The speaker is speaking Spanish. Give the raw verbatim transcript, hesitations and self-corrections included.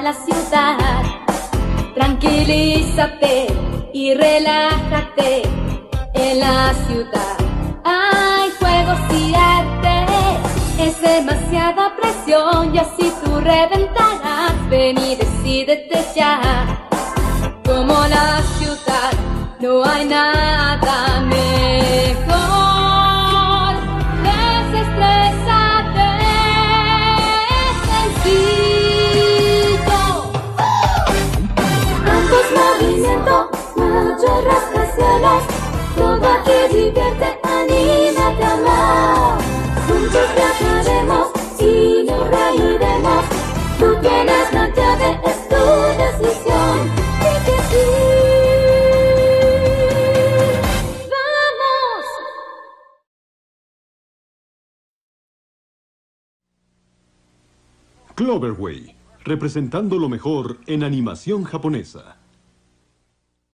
la ciudad. Tranquilízate y relájate en la ciudad. Hay juegos y arte, es demasiada presión y así tú reventarás. Ven y decídete ya. Como la ciudad no hay nada mejor. Desestrésate, sencillo. Ambos movimientos, mayores rascacielos. Todo aquí divierte, anímate a amar. Juntos viajaremos y nos reiremos. Tú tienes la llave, es tu decisión. Y que sí, vamos. Cloverway, representando lo mejor en animación japonesa.